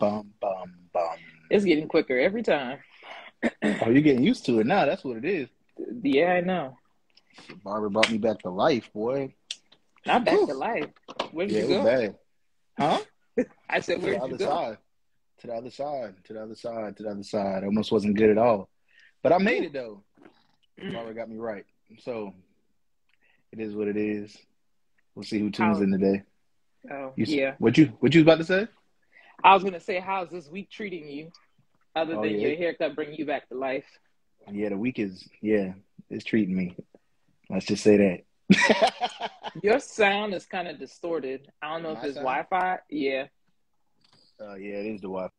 bum, bum, bum. It's getting quicker every time. Oh, you're getting used to it now. That's what it is. Yeah, I know. Barbara brought me back to life, boy. Not back Whew. to life. Where did Yeah, you it was go? bad. Huh? I said, To the where did you other go? side. To the other side. To the other side. To the other side. Almost wasn't good at all. But I made it, though. Barbara got me right. So, it is what it is. We'll see who tunes How? in today. Oh, yeah. What you was about to say? I was going to say, how's this week treating you other Oh, than yeah. your haircut bringing you back to life? Yeah, the week is, it's treating me. Let's just say that. Your sound is kind of distorted. I don't know if My it's sound? Wi-Fi. Yeah. Yeah, it is the Wi-Fi.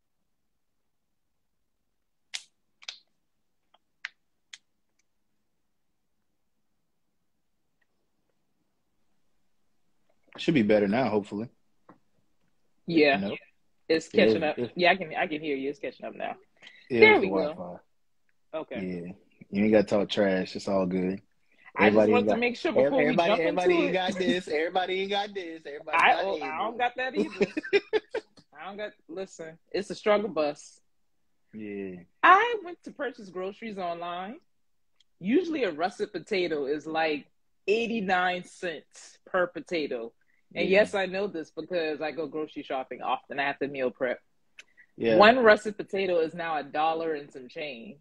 Should be better now, hopefully. Yeah. No, It's catching up. Yeah, I can hear you. It's catching up now. it There was the we go. Wi-Fi. Okay. Yeah, you ain't got to talk trash. It's all good. I just Everybody ain't wanted to got. make sure before we jump Everybody into ain't it. got this. Everybody ain't got this. Everybody not I don't able. got that either. I don't got. Listen, it's a struggle bus. Yeah. I went to purchase groceries online. Usually, a russet potato is like 89 cents per potato. And Yeah. yes, I know this because I go grocery shopping often. I have to meal prep. Yeah. One russet potato is now $1 and some change.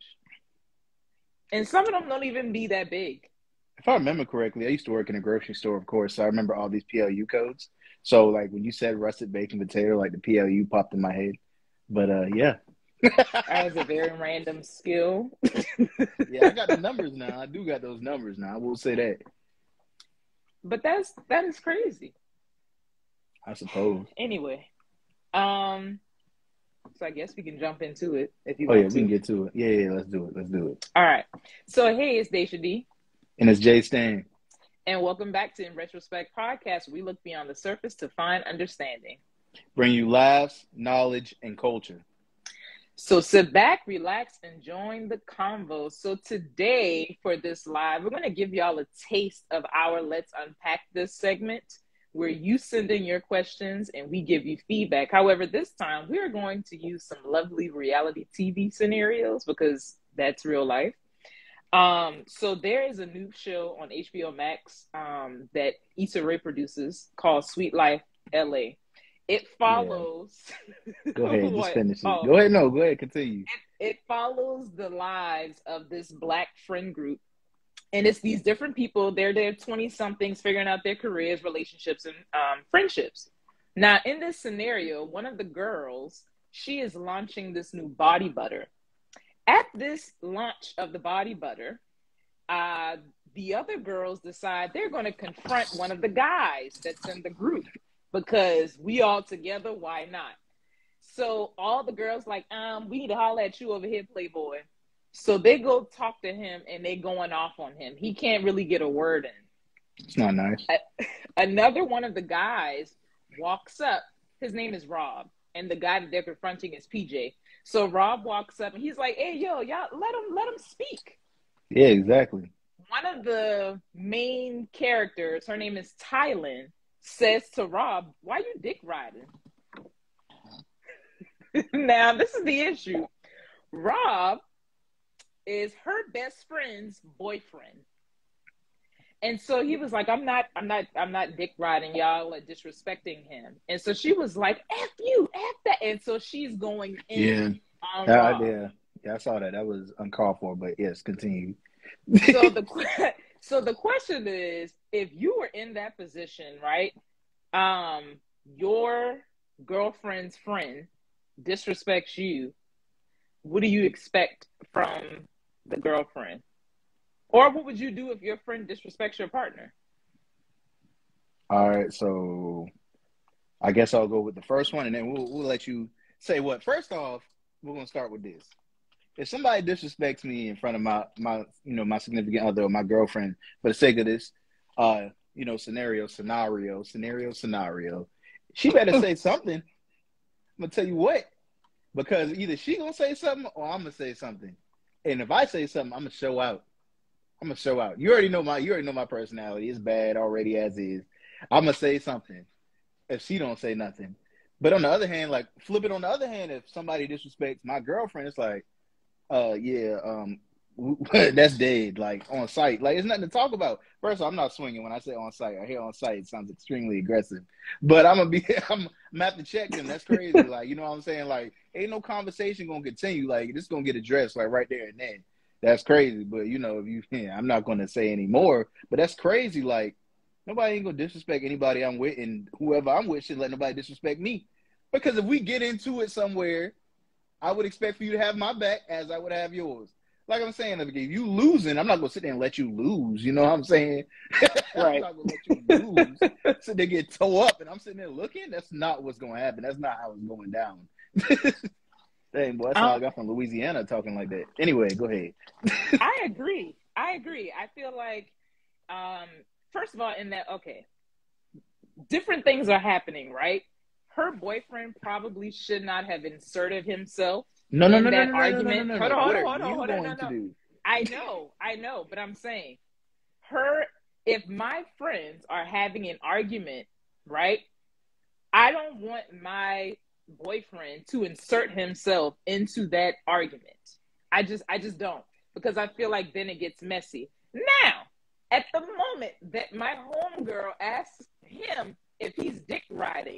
And some of them don't even be that big. If I remember correctly, I used to work in a grocery store, of course, so I remember all these PLU codes. So, like, when you said russet bacon potato, like, the PLU popped in my head. But, yeah. That is a very random skill. Yeah, I got the numbers now. I do got those numbers now. I will say that. But that is crazy. I suppose. Anyway, so I guess we can jump into it if you Oh, yeah, want we to. can get to it. Yeah, let's do it. Let's do it. All right. So, hey, it's Daisha D. And it's Jay Stan. And welcome back to In Retrospect Podcast. We look beyond the surface to find understanding. Bring you laughs, knowledge, and culture. So sit back, relax, and join the convo. So today for this live, we're going to give y'all a taste of our Let's Unpack This segment where you send in your questions and we give you feedback. However, this time we're going to use some lovely reality TV scenarios because that's real life. So there is a new show on HBO Max that Issa Rae produces called Sweet Life LA. It follows. Yeah. Go ahead, just finish it. Oh. Go ahead, no, go ahead, continue. It follows the lives of this Black friend group. And it's these different people. They're 20-somethings figuring out their careers, relationships, and friendships. Now, in this scenario, one of the girls, she is launching this new body butter. At this launch of the body butter, the other girls decide they're going to confront one of the guys that's in the group because we all together, why not? So all the girls like, we need to holler at you over here, Playboy. So they go talk to him and they going off on him. He can't really get a word in. It's not nice. Another one of the guys walks up. His name is Rob. And the guy that they're confronting is PJ. So Rob walks up and he's like, hey, yo, y'all, let him speak. Yeah, exactly. One of the main characters, her name is Tylen, says to Rob, why you dick riding? Now, this is the issue. Rob is her best friend's boyfriend. And so he was like, I'm not dick riding y'all or disrespecting him. And so she was like, F you, F that. And so she's going in on Rob. Yeah, I saw that. That was uncalled for, but yes, continue. So the question is, if you were in that position, right? Your girlfriend's friend disrespects you. What do you expect from the girlfriend? Or what would you do if your friend disrespects your partner? All right, so I guess I'll go with the first one, and then we'll let you say what. First off, we're gonna start with this. If somebody disrespects me in front of my significant other or my girlfriend, for the sake of this, scenario, she better say something. I'm gonna tell you what, because either she gonna say something or I'm gonna say something, and if I say something, I'm gonna show out. You already know my personality. It's bad already as is. I'm gonna say something if she don't say nothing. But on the other hand, like flip it on the other hand, if somebody disrespects my girlfriend, it's like, yeah, that's dead, like on site. Like it's nothing to talk about. First of all, I'm not swinging when I say on site. I hear on site, it sounds extremely aggressive. But I'm gonna have to check them. That's crazy. Like, you know what I'm saying? Like, ain't no conversation gonna continue. Like, this gonna get addressed like right there and then. That's crazy. But you know, if you, yeah, I'm not gonna say any more. But that's crazy. Like, nobody ain't gonna disrespect anybody I'm with, and whoever I'm with should let nobody disrespect me. Because if we get into it somewhere, I would expect for you to have my back as I would have yours. Like I'm saying, if you losing, I'm not gonna sit there and let you lose. You know what I'm saying? I'm Right. not gonna let you lose. So they get toe up, and I'm sitting there looking. That's not what's gonna happen. That's not how it's going down. Dang, boy, that's all I got from Louisiana talking like that. Anyway, go ahead. I agree. I feel like, first of all, in that, okay, different things are happening, right? Her boyfriend probably should not have inserted himself No, in that argument. no. Hold What are on, you going to no. do? I know, but I'm saying, if my friends are having an argument, right? I don't want my boyfriend to insert himself into that argument. I just don't, because I feel like then it gets messy. Now, at the moment that my homegirl asks him if he's dick riding,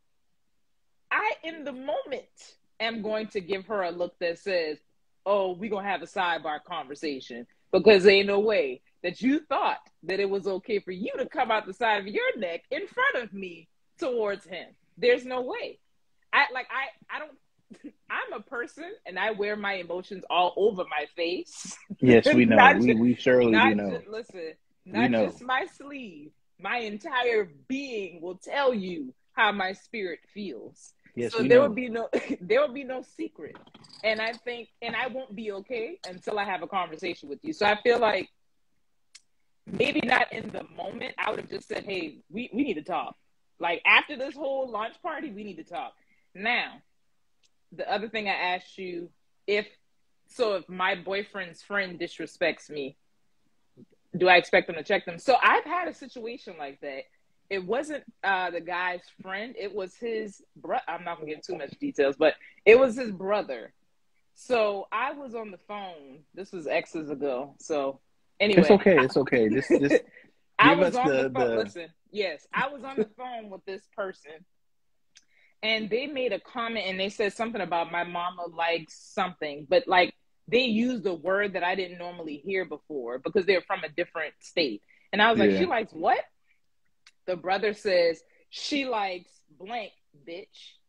I, in the moment, am going to give her a look that says, oh, we're going to have a sidebar conversation, because there ain't no way that you thought that it was okay for you to come out the side of your neck in front of me towards him. There's no way. I don't, I'm a person and I wear my emotions all over my face. Yes, we know. We surely we know. Not just my sleeve. My entire being will tell you how my spirit feels. Yes, so we there know. will be no secret. And I think, and I won't be okay until I have a conversation with you. So I feel like maybe not in the moment. I would have just said, hey, we need to talk. Like after this whole launch party, we need to talk. Now, the other thing I asked you, if my boyfriend's friend disrespects me, do I expect them to check them? So I've had a situation like that. It wasn't the guy's friend. It was his brother. I'm not going to give too much details, but it was his brother. So I was on the phone. This was X's ago. So anyway. It's okay. Just give us the... Listen, yes, I was on the phone with this person. And they made a comment and they said something about my mama likes something. But like they used a word that I didn't normally hear before because they're from a different state. And I was like, she likes what? The brother says, she likes blank, bitch.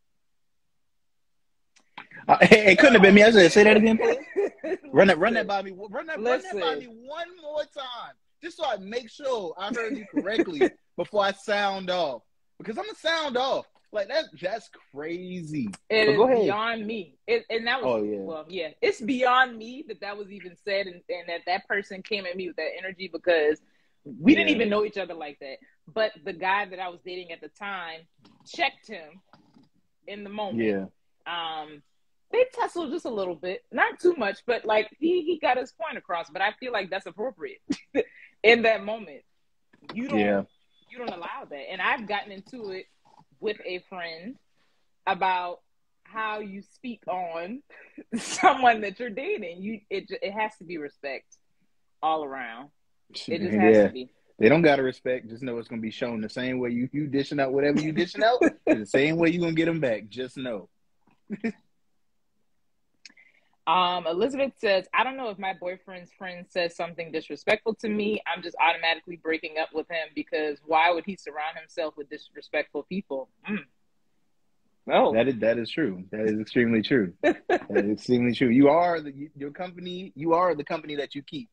It couldn't have been me. I said, say that again, please. Run that by me. Run that by me one more time. Just so I make sure I heard you correctly before I sound off. Because I'm going to sound off. Like that's crazy. It is beyond me. And that was it's beyond me that was even said, and that person came at me with that energy because we didn't even know each other like that. But the guy that I was dating at the time checked him in the moment. They tussled just a little bit, not too much, but like he got his point across. But I feel like that's appropriate in that moment. You don't allow that, and I've gotten into it with a friend about how you speak on someone that you're dating. It has to be respect all around. It just has to be. They don't gotta respect. Just know it's gonna be shown the same way you dishing out whatever you dishing out. The same way you gonna get them back. Just know. Elizabeth says, I don't know if my boyfriend's friend says something disrespectful to me. I'm just automatically breaking up with him because why would he surround himself with disrespectful people? No. That is true. That is extremely true. That is extremely true. You are your company. You are the company that you keep.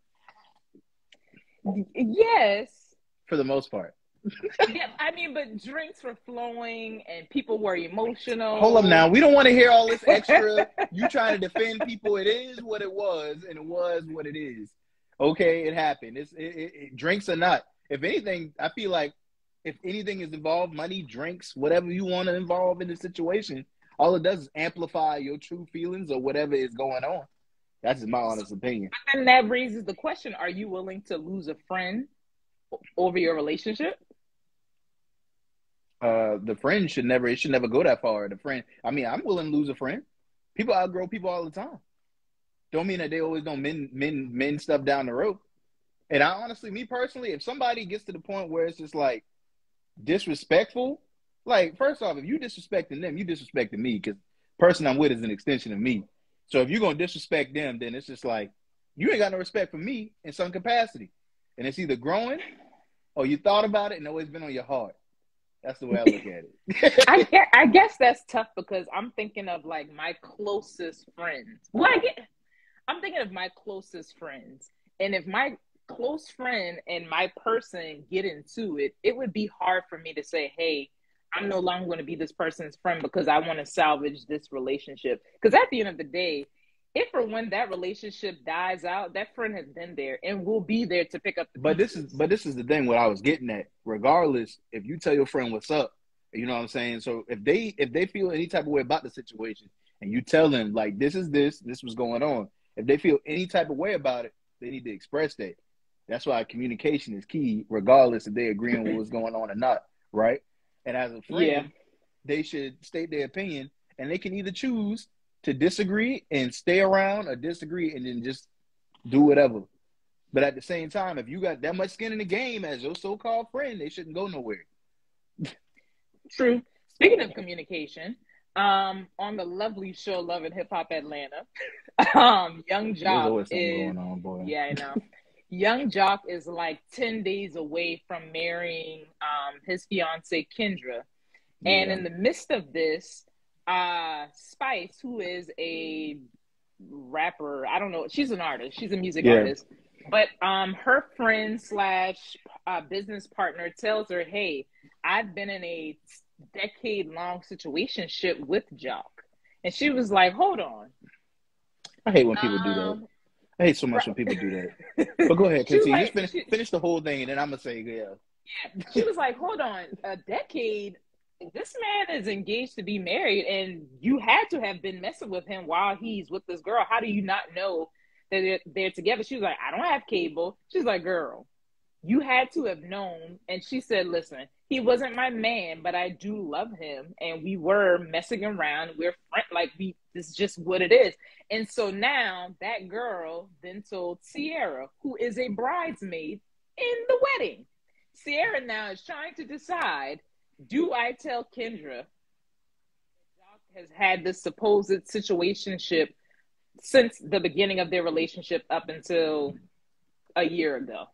Yes. For the most part. Yeah, I mean, but drinks were flowing and people were emotional. Hold up now. We don't want to hear all this extra. You trying to defend people. It is what it was, and it was what it is. Okay, it happened. Drinks or not. If anything, I feel like if anything is involved, money, drinks, whatever you want to involve in the situation, all it does is amplify your true feelings or whatever is going on. That's just my honest opinion. But then that raises the question, are you willing to lose a friend over your relationship? The friend should never. It should never go that far. The friend. I mean, I'm willing to lose a friend. People outgrow people all the time. Don't mean that they always don't mend stuff down the road. And I honestly, me personally, if somebody gets to the point where it's just like disrespectful, like first off, if you disrespecting them, you disrespecting me because the person I'm with is an extension of me. So if you're gonna disrespect them, then it's just like you ain't got no respect for me in some capacity. And it's either growing or you thought about it and always been on your heart. That's the way I look at it. I guess that's tough because I'm thinking of like my closest friends. Well, I'm thinking of my closest friends. And if my close friend and my person get into it, it would be hard for me to say, hey, I'm no longer going to be this person's friend because I want to salvage this relationship. Because at the end of the day, if or when that relationship dies out, that friend has been there and will be there to pick up the pieces. But this is the thing what I was getting at. Regardless, if you tell your friend what's up, you know what I'm saying? So if they feel any type of way about the situation and you tell them like this was going on, if they feel any type of way about it, they need to express that. That's why communication is key, regardless if they agree on what's going on or not, right? And as a friend, they should state their opinion, and they can either choose to disagree and stay around or disagree and then just do whatever. But at the same time, if you got that much skin in the game as your so-called friend, they shouldn't go nowhere. True. Speaking of communication, on the lovely show Love and Hip Hop Atlanta, Young Joc is going on, boy. Yeah, I know. Young Joc is like 10 days away from marrying his fiance Kendra. And in the midst of this, Spice, who is a rapper, I don't know, she's an artist, she's a music artist, but her friend / business partner tells her, hey, I've been in a decade-long situationship with Joc. And she was like, hold on. I hate when people do that. I hate so much when people do that. But go ahead, continue. Like, just finish the whole thing, and then I'm going to say, yeah. She was like, hold on, a decade? This man is engaged to be married, and you had to have been messing with him while he's with this girl. How do you not know that they're together? She was like, I don't have cable. She's like, girl, you had to have known. And she said, listen, he wasn't my man, but I do love him, and we were messing around. We're friends, this is just what it is. And so now that girl then told Sierra, who is a bridesmaid in the wedding. Sierra now is trying to decide, do I tell Kendra Joc has had this supposed situationship since the beginning of their relationship up until a year ago?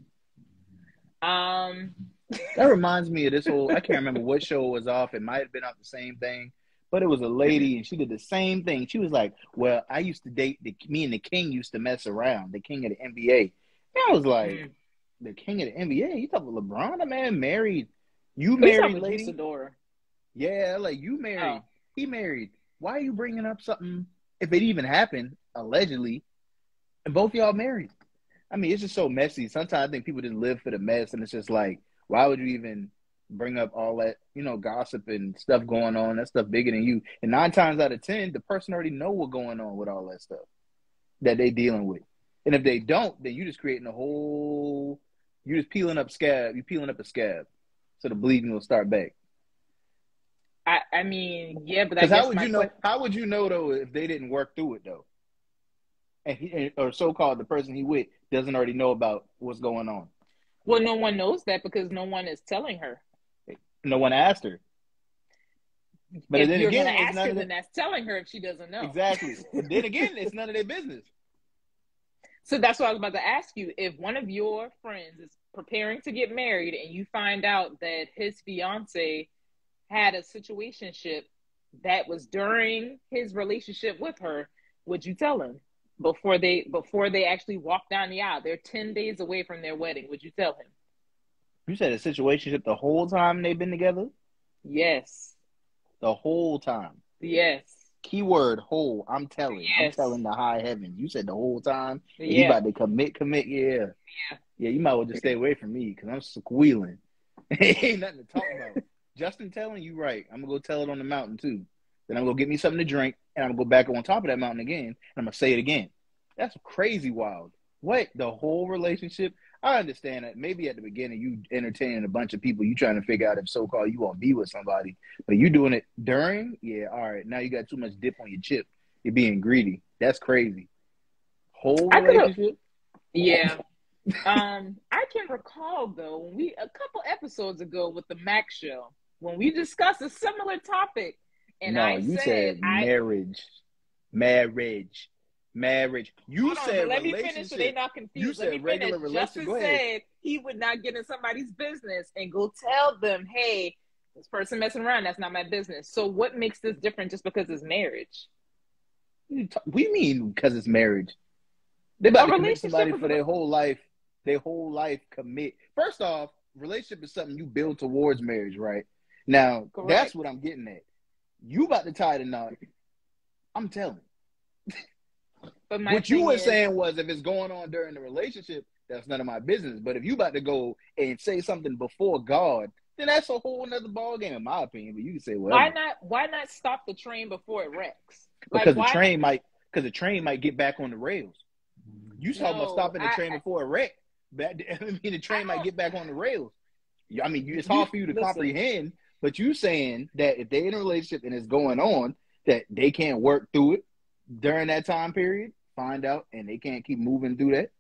That reminds me of this whole, I can't remember what show it was off. It might have been off the same thing, but it was a lady and she did the same thing. She was like, well, I used to date, me and the king used to mess around, the king of the NBA. And I was like, the king of the NBA? You talking about LeBron? The man married. You married, lady? Yeah, like you married. He married. Why are you bringing up something, if it even happened, allegedly, and both y'all married? I mean, it's just so messy. Sometimes I think people just live for the mess, and it's just like, why would you even bring up all that, gossip and stuff going on? That stuff bigger than you. And 9 times out of 10, the person already know what's going on with all that stuff that they dealing with. And if they don't, then you just creating you're just peeling up a scab. So the bleeding will start back. I mean, yeah, but I guess how would you know though if they didn't work through it though? And or so-called the person he with doesn't already know about what's going on. Well, no one knows that because no one is telling her. No one asked her. But if then you're going to ask her, then that's telling her if she doesn't know. Exactly. Then again, it's none of their business. So that's what I was about to ask you. If one of your friends is preparing to get married and you find out that his fiance had a situationship that was during his relationship with her, would you tell him before they actually walk down the aisle? They're 10 days away from their wedding. Would you tell him? You said a situationship the whole time they've been together? Yes. The whole time? Yes. Keyword whole. I'm telling. Yes. I'm telling the high heavens. You said the whole time? Yeah. You about to commit? Yeah. Yeah, you might well just stay away from me because I'm squealing. Ain't nothing to talk about. Justin telling you right. I'm going to go tell it on the mountain too. Then I'm going to get me something to drink and I'm going to go back on top of that mountain again and I'm going to say it again. That's crazy wild. What? The whole relationship? I understand that maybe at the beginning you entertaining a bunch of people, you trying to figure out if so-called you want to be with somebody, but you doing it during, yeah, all right. Now you got too much dip on your chip. You're being greedy. That's crazy. Whole I could have, relationship? yeah. I can recall though when we a couple episodes ago with the Mac show when we discussed a similar topic, and No, I you said said I marriage. Marriage. You hold on, but said let me finish so they relationship. not You confused. Let me said finish. regular relationship. Justin Go ahead. said he would not get in somebody's business and go tell them, "Hey, this person messing around. That's not my business." So what makes this different just because it's marriage? We mean because it's marriage. They're about A to commit to relationship somebody is for their whole life. Their whole life commit. First off, relationship is something you build towards marriage, right? Now, that's correct. what I'm getting at. You about to tie the knot. I'm telling. But my What you thing were is, saying was if it's going on during the relationship, that's none of my business. But if you about to go and say something before God, then that's a whole nother ballgame, in my opinion. But you can say why whatever. not? Why not stop the train before it wrecks? Like Because the why not? train might get back on the rails. You talking about No, stopping the train before it wreck. I mean, the I train might don't. get back on the rails. I mean, it's You hard for you to listen. comprehend, but you saying that if they're in a relationship and it's going on, that they can't work through it during that time period, find out, and they can't keep moving through that.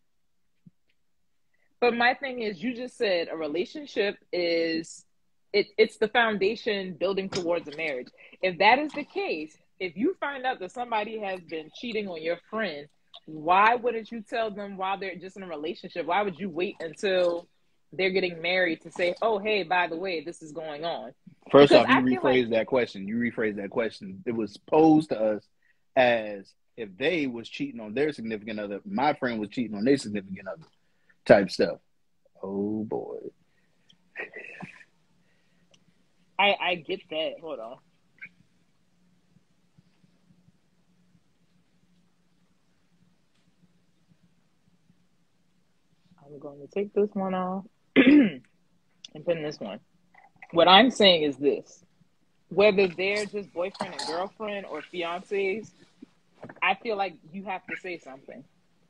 But my thing is, you just said a relationship is it's the foundation building towards a marriage. If that is the case, if you find out that somebody has been cheating on your friend, why wouldn't you tell them while they're just in a relationship? Why would you wait until they're getting married to say, "Oh, hey, by the way, this is going on"? First Because off, you I feel like rephrased that question. It was posed to us as if they was cheating on their significant other, my friend was cheating on their significant other type stuff. Oh boy. I get that. Hold on. I'm going to take this one off and put in this one. What I'm saying is this: whether they're just boyfriend and girlfriend or fiancés, I feel like you have to say something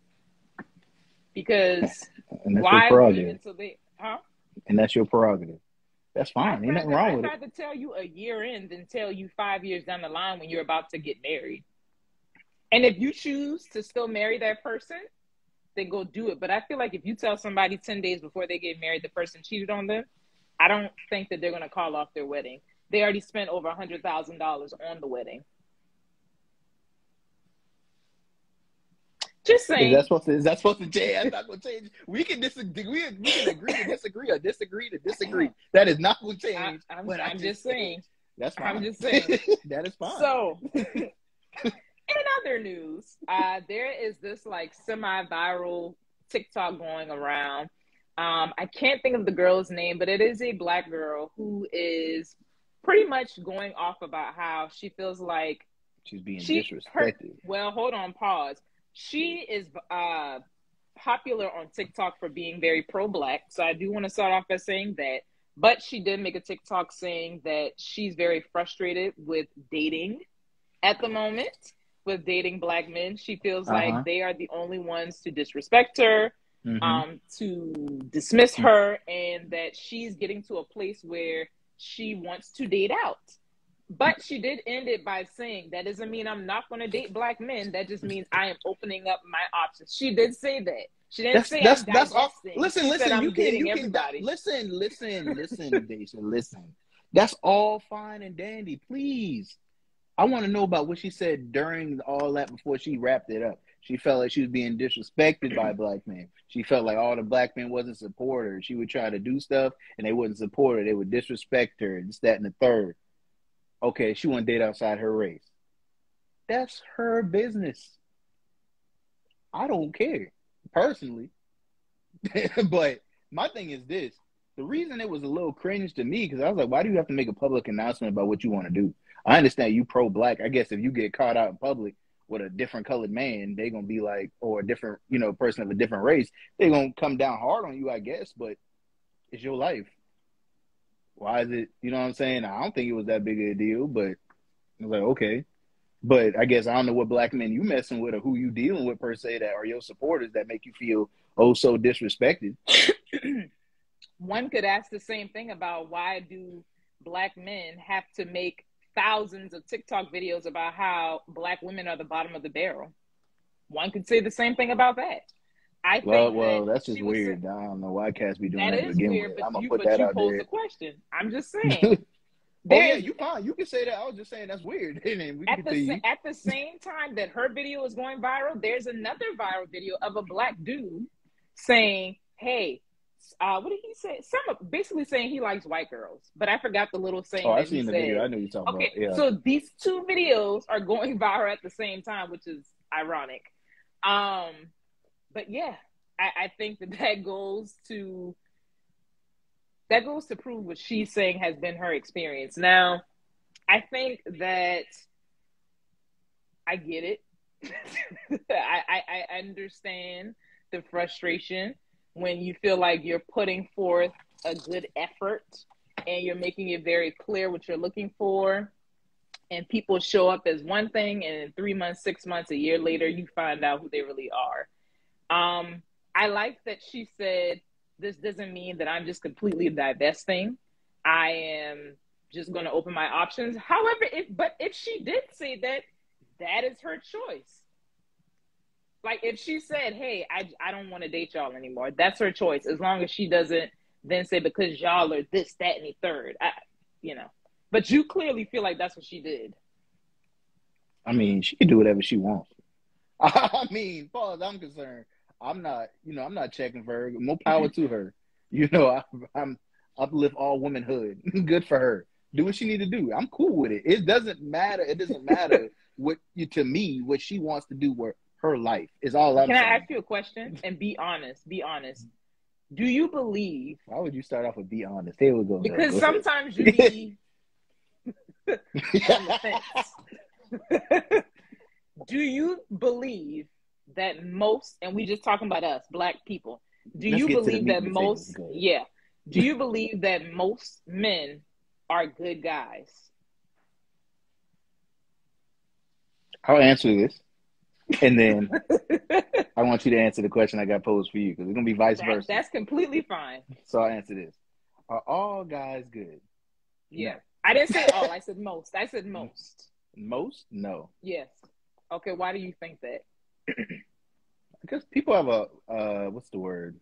because And that's your why wait prerogative. until they? Huh? And that's your prerogative. That's fine. Ain't nothing wrong I'd with it. rather tell you a year in than tell you 5 years down the line when you're about to get married. And if you choose to still marry that person, then go do it. But I feel like if you tell somebody 10 days before they get married the person cheated on them, I don't think that they're going to call off their wedding. They already spent over $100,000 on the wedding. Just saying. Is that supposed to change? That's not going to change. We can disagree. We can agree to disagree or disagree to disagree. That is not going to change. I'm just saying. That's fine. I'm just saying. That is fine. So, in other news, there is this like semi-viral TikTok going around. I can't think of the girl's name, but it is a black girl who is pretty much going off about how she feels like she's being disrespected. Well, hold on, pause. She is popular on TikTok for being very pro-black, so I do want to start off by saying that. But she did make a TikTok saying that she's very frustrated with dating at the moment, with dating black men. She feels like they are the only ones to disrespect her, to dismiss her, and that she's getting to a place where she wants to date out. But she did end it by saying, that doesn't mean I'm not going to date black men. That just means I am opening up my options. She did say that. She didn't say that's all. Listen, you can everybody. Listen, Daisha, listen. That's all fine and dandy. Please. I want to know about what she said during all that before she wrapped it up. She felt like she was being disrespected by black men. She felt like all the black men wasn't support her. She would try to do stuff and they wouldn't support her. They would disrespect her and this, that, and the third. Okay, she want to date outside her race. That's her business. I don't care, personally. But my thing is this. The reason it was a little cringe to me, because I was like, why do you have to make a public announcement about what you want to do? I understand you pro-black. I guess if you get caught out in public with a different colored man, they're going to be like, or a different, person of a different race, they're going to come down hard on you, I guess, but it's your life. Why is it, you know what I'm saying? I don't think it was that big of a deal, but I was like, okay. But I guess I don't know what black men you messing with or who you dealing with per se that are your supporters that make you feel oh so disrespected. One could ask the same thing about why do Black men have to make thousands of TikTok videos about how Black women are the bottom of the barrel. One could say the same thing about that. I think that Well, that's just she was. weird. I don't know why cats be doing That that to is begin with. weird, I'm gonna put but that you out posed there. the question. I'm just saying. Oh yeah, There's you fine. You can say that. I was just saying that's weird. And we can continue. at the same time that her video is going viral, there's another viral video of a Black dude saying, "Hey, what did he say? Basically saying he likes white girls." But I forgot the little Oh, saying I that he seen the video. said. I know you're talking about. Okay, Yeah. so these two videos are going viral at the same time, which is ironic. But yeah, I think that goes to prove what she's saying has been her experience. Now, I think that I get it. I understand the frustration when you feel like you're putting forth a good effort and you're making it very clear what you're looking for, and people show up as one thing, and in 3 months, 6 months, a year later, you find out who they really are. I like that she said, this doesn't mean that I'm just completely divesting. I am just going to open my options. However, if she did say that, that is her choice. Like if she said, hey, I don't want to date y'all anymore, that's her choice. As long as she doesn't then say, because y'all are this, that, and the third, But you clearly feel like that's what she did. I mean, she can do whatever she wants. I mean, as far as I'm concerned, I'm not checking for her. More power to her. I'm uplift all womanhood. Good for her. Do what she need to do. I'm cool with it. It doesn't matter. It doesn't matter to me what she wants to do with her life is all I'm saying. Can I ask you a question and be honest? Be honest. Do you believe? Why would you start off with be honest? Here we go. Because sometimes you be on the fence. Do you believe that most, and we just talking about us, Black people, do you believe that most, do you believe that most men are good guys? I'll answer this. And then I want you to answer the question I got posed for you, because it's going to be vice versa. That's completely fine. So I'll answer this. Are all guys good? Yeah. No. I didn't say all. I said most. I said most. Most? No. Yes. Okay, why do you think that? Because people have what's the word?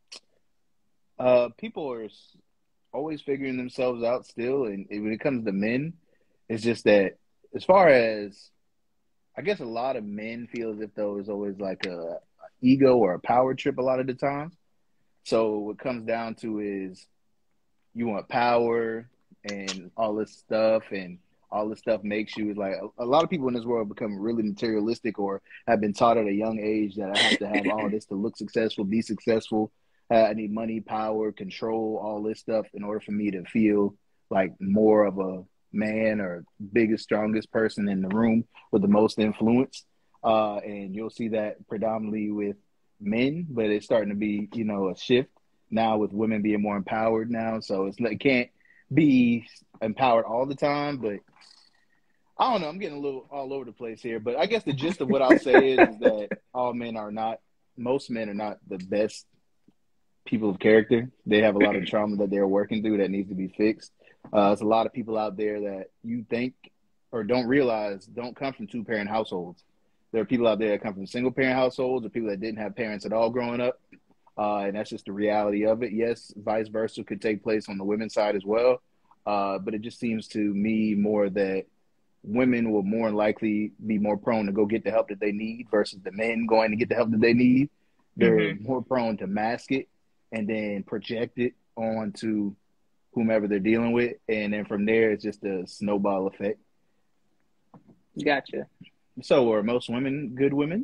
People are always figuring themselves out still, and when it comes to men, it's just that as far as, I guess a lot of men feel as if though it's always like a ego or a power trip a lot of the times. So what comes down to is you want power and all this stuff, and all this stuff makes you like a lot of people in this world become really materialistic or have been taught at a young age that I have to have all this to look successful, be successful. I need money, power, control, all this stuff in order for me to feel like more of a man or biggest, strongest person in the room with the most influence. And you'll see that predominantly with men, but it's starting to be, a shift now with women being more empowered now. So it can't be empowered all the time, but I don't know. I'm getting a little all over the place here, but I guess the gist of what I'll say is that most men are not the best people of character. They have a lot of trauma that they're working through that needs to be fixed. There's a lot of people out there that you think or don't realize don't come from two-parent households. There are people out there that come from single-parent households or people that didn't have parents at all growing up, and that's just the reality of it. Yes, vice versa could take place on the women's side as well, but it just seems to me more that women will more likely be more prone to go get the help that they need versus the men going to get the help that they need. They're more prone to mask it and then project it onto whomever they're dealing with. And then from there, it's just a snowball effect. Gotcha. So are most women good women?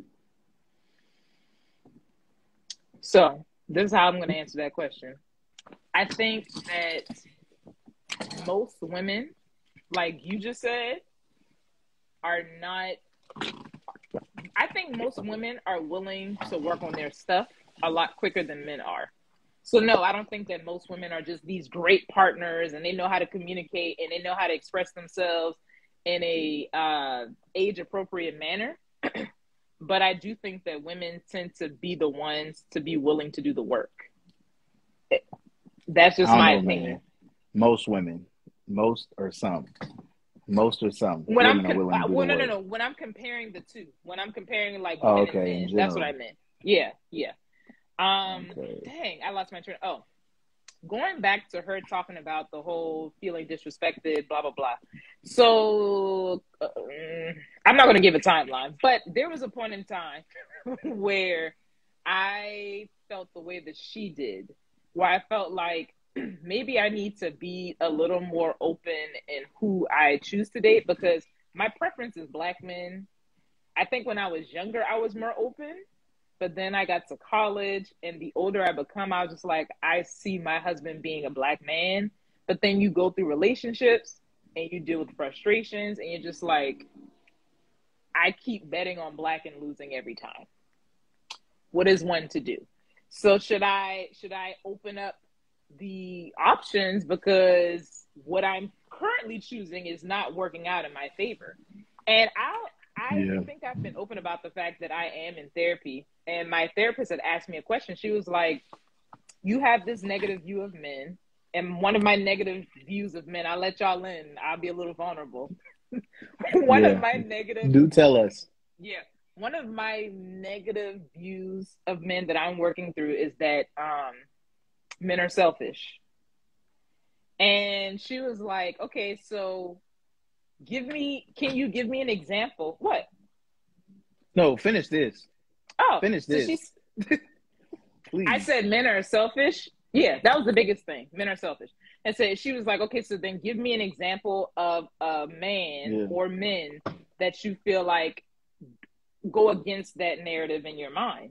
So this is how I'm going to answer that question. I think that most women, like you just said, are not. I think most women are willing to work on their stuff a lot quicker than men are. So no, I don't think that most women are just these great partners and they know how to communicate and they know how to express themselves in a age appropriate manner. but I do think that women tend to be the ones to be willing to do the work. That's I just don't my know, opinion. man. Most women, most or some When I'm women are willing to do the well, no, no, work. no. When I'm comparing the two, when I'm comparing like Oh, women and okay, in men, that's what I general. meant. Yeah, yeah. Okay. Dang, I lost my train. Oh, going back to her talking about the whole feeling disrespected, blah blah blah. So I'm not going to give a timeline, but there was a point in time where I felt the way that she did, where I felt like maybe I need to be a little more open in who I choose to date, because my preference is black men. I think when I was younger, I was more open, but then I got to college, and the older I become, I was just like, I see my husband being a black man. But then you go through relationships and you deal with frustrations, and you're just like, I keep betting on black and losing every time. What is one to do? So should I open up the options, because what I'm currently choosing is not working out in my favor? And I Yeah. think I've been open about the fact that I am in therapy, and my therapist had asked me a question. She was like, you have this negative view of men, and one of my negative views of men, I'll let y'all in, I'll be a little vulnerable. One of Yeah. my negative Do tell us. Yeah. One of my negative views of men that I'm working through is that men are selfish. And she was like, okay, so can you give me an example? What? No, finish this. Oh, Finish so this. I Please. said men are selfish. Yeah, that was the biggest thing. Men are selfish. And so she was like, okay, so then give me an example of a man Yeah. or men that you feel like go against that narrative in your mind.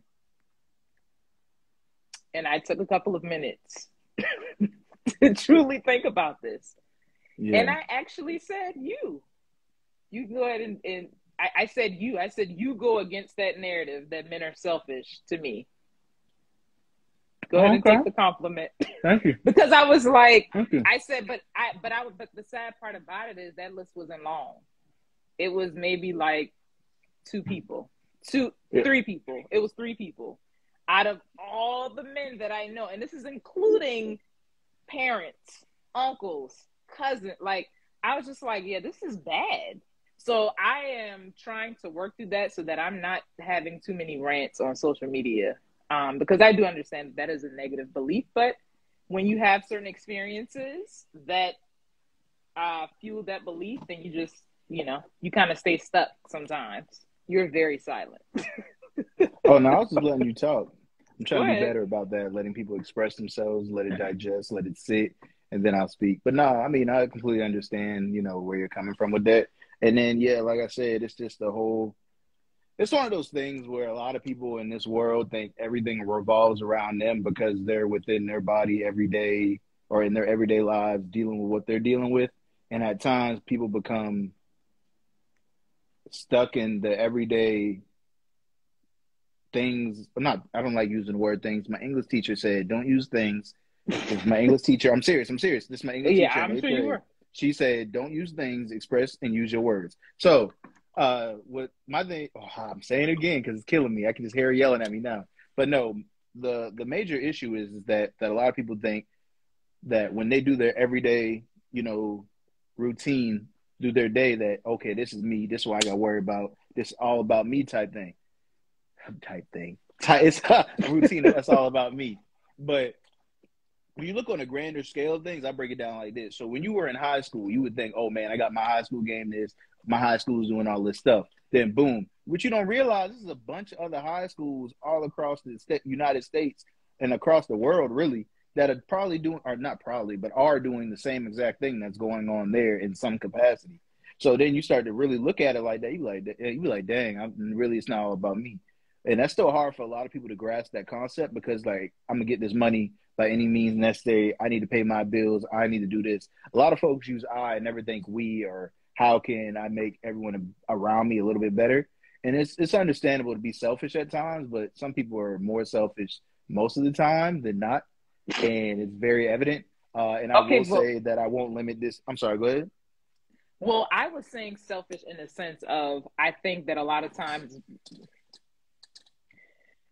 And I took a couple of minutes to truly think about this. And Yeah. I actually said, you go ahead and I said, you go against that narrative that men are selfish to me. Go ahead and Okay. take the compliment. Thank you. Because I was like, Thank you. I said, but the sad part about it is that list wasn't long. It was maybe like three people. It was three people out of all the men that I know. And this is including parents, uncles, cousins. Like, I was just like, yeah, this is bad. So I am trying to work through that so that I'm not having too many rants on social media. Because I do understand that is a negative belief, but when you have certain experiences that fuel that belief, then you just, you kind of stay stuck sometimes. You're very silent. Oh, no, I was just letting you talk. I'm trying Go to be ahead. better about that, letting people express themselves, let it digest, let it sit, and then I'll speak. But no, I mean, I completely understand, where you're coming from with that. And then, yeah, like I said, it's just it's one of those things where a lot of people in this world think everything revolves around them because they're within their body every day or in their everyday lives dealing with what they're dealing with. And at times people become stuck in the everyday things. I don't like using the word things. My English teacher said, don't use things. This is my English teacher. I'm serious. This is my English Yeah, teacher in I'm eighth sure you grade. were. She said, don't use things, express and use your words. So, what my thing, I'm saying it again because it's killing me. I can just hear her yelling at me now. But no, the major issue is that a lot of people think that when they do their everyday, routine, do their day, that, okay, this is me. This is what I got to worry about. This is all about me type thing. It's a routine. That's all about me. But when you look on a grander scale of things, I break it down like this. So when you were in high school, you would think, oh man, I got my high school game this, my high school is doing all this stuff. Then boom. What you don't realize, this is a bunch of other high schools all across the United States and across the world, really, that are probably doing, or not probably, but are doing the same exact thing that's going on there in some capacity. So then you start to really look at it like that. You be like, dang, really, it's not all about me. And that's still hard for a lot of people to grasp that concept because, like, I'm gonna get this money by any means necessary. I need to pay my bills. I need to do this. A lot of folks use I and never think we, or how can I make everyone around me a little bit better. And it's understandable to be selfish at times, but some people are more selfish most of the time than not, and it's very evident. And I Okay, will say that I won't limit this. I'm sorry. Go ahead. well, I was saying selfish in the sense of, I think that a lot of times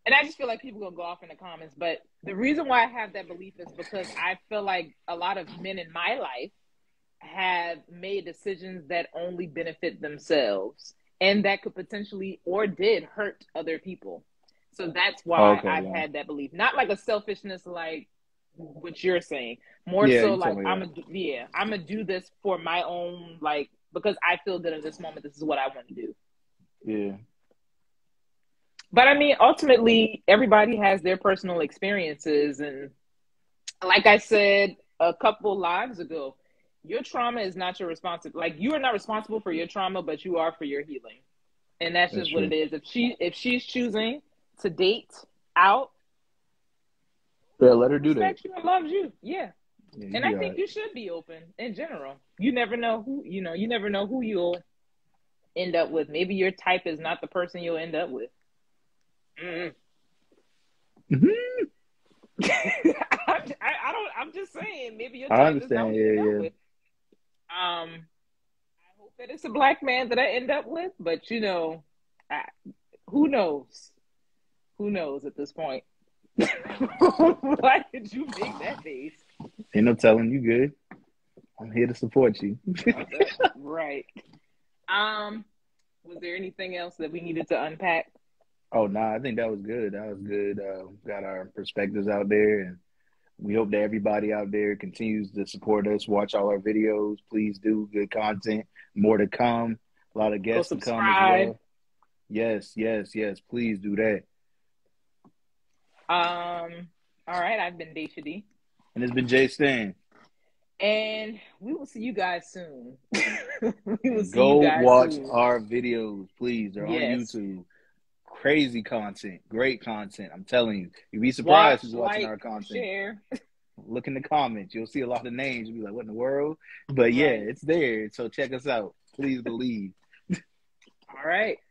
and I just feel like people gonna go off in the comments, but the reason why I have that belief is because I feel like a lot of men in my life have made decisions that only benefit themselves and that could potentially or did hurt other people. So that's why Okay, I've yeah. had that belief. Not like a selfishness like what you're saying. More Yeah, so you like told me I'm that. gonna do this for my own, like, because I feel that in this moment this is what I want to do. Yeah. But I mean, ultimately, everybody has their personal experiences. And like I said a couple lives ago, your trauma is not your responsibility. Like, you are not responsible for your trauma, but you are for your healing. And that's That's just what true. it is. If she's choosing to date out, Yeah, let her do that. respects you and loves you. Yeah. Yeah, you And I be all think right. you should be open in general. You never know you never know who you'll end up with. Maybe your type is not the person you'll end up with. Mm-hmm. I'm just saying, maybe your I type is not understand. what you end up Yeah, with. I hope that it's a black man that I end up with, but I, who knows? Who knows at this point? Why did you make that face? ain't no telling. You good. I'm here to support you. Okay, right. Was there anything else that we needed to unpack? Oh, nah, I think that was good. That was good. Got our perspectives out there, and we hope that everybody out there continues to support us, watch all our videos. Please do. Good content. More to come. A lot of Go guests to come as subscribe. well. Yes, yes, yes. Please do that. All right, I've been Daisha D. And it's been Jay Stan. And we will see you guys soon. We will And see you go guys watch soon. our videos, please. They're on Yes. YouTube. Crazy content. Great content. I'm telling you. You'd be surprised Watch, who's watching like, our content. share. Look in the comments. You'll see a lot of names. You'll be like, what in the world? But yeah, Right. it's there. So check us out. Please believe. All right.